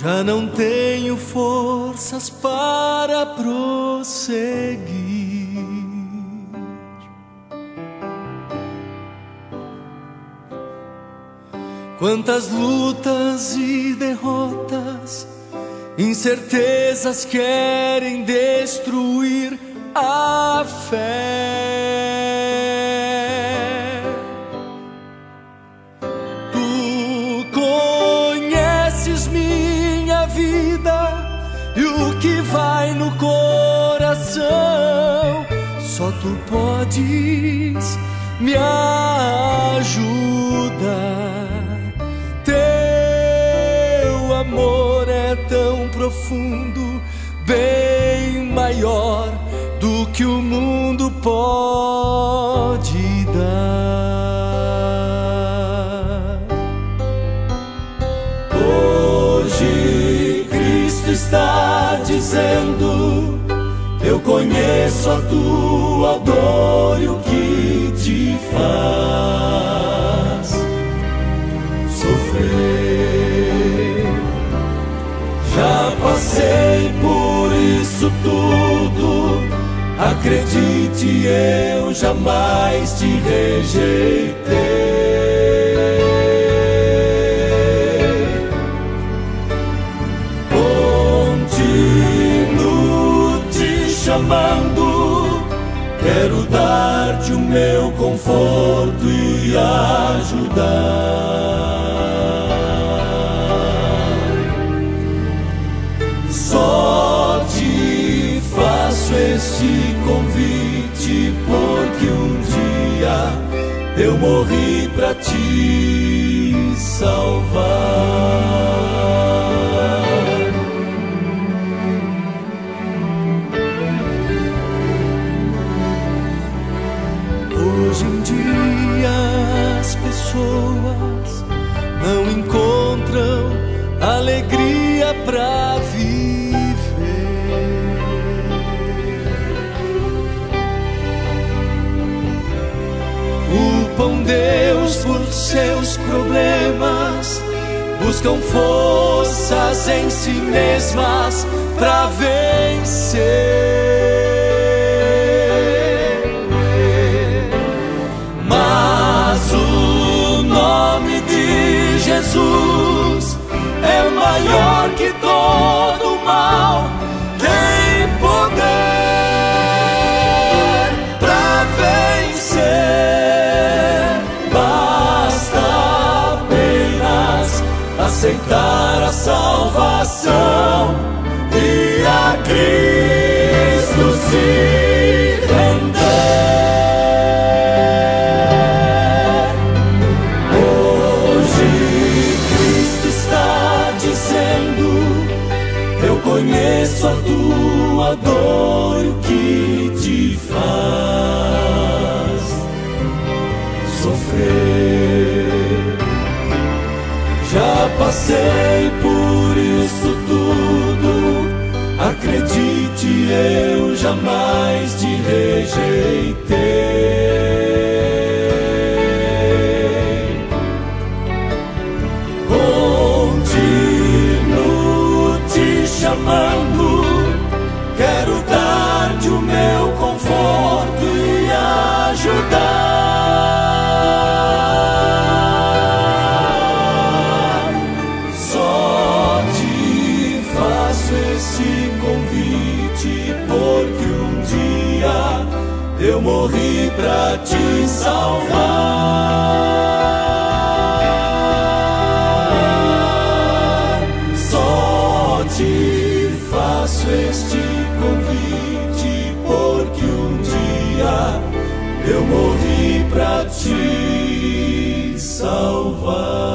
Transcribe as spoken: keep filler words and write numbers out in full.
Já não tenho forças para prosseguir. Quantas lutas e derrotas, incertezas querem destruir a fé. Tu conheces minha vida e o que vai no coração. Só tu podes me ajudar. Teu amor é tão profundo, bem maior do que o mundo pode dar. Hoje Cristo está dizendo: eu conheço a tua dor e o que te faz sofrer. Já passei por isso tudo, acredite, eu jamais te rejeitei. Continuo te chamando, quero dar-te o meu conforto e ajudar. Só te faço esse convite porque um dia eu morri pra te salvar. Hoje em dia as pessoas não encontram alegria pra viver. Culpam Deus por seus problemas, buscam forças em si mesmas pra vencer. Mas o nome de Jesus é maior que todo mal, tem poder pra vencer. Basta apenas aceitar a salvação e a Cristo se render. Conheço a tua dor e o que te faz sofrer. Já passei por isso tudo, acredite, eu jamais te rejeitei. Chamando, quero dar-te o meu conforto e ajudar. Só te faço esse convite porque um dia eu morri pra te salvar. Faço este convite porque um dia eu morri pra te salvar.